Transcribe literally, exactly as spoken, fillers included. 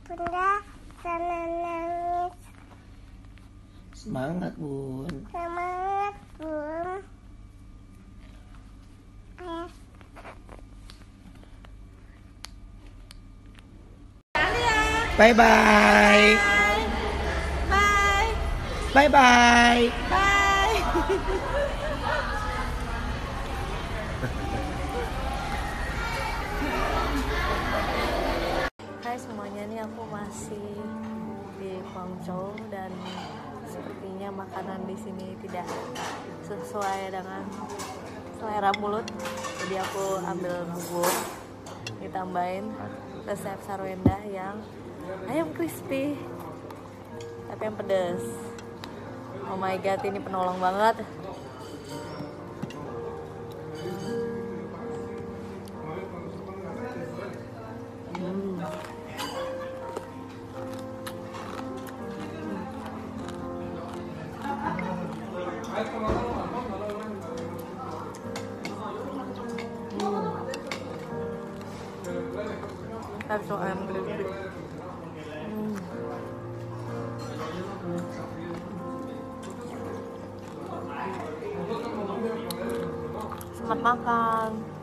Bunda jangan nangis. Semangat Bun. Semangat Bun. Ayah. Bye bye. Bye. Bye bye. Bye. Hai semuanya, nih aku masih di Guangzhou dan sepertinya makanan di sini tidak sesuai dengan selera mulut. Jadi aku ambil bubur, ditambahin resep Sarwenda yang ayam crispy tapi yang pedas. Oh my god, ini penolong banget. Hmm. That's so ayam crispy. Hmm. Selamat makan.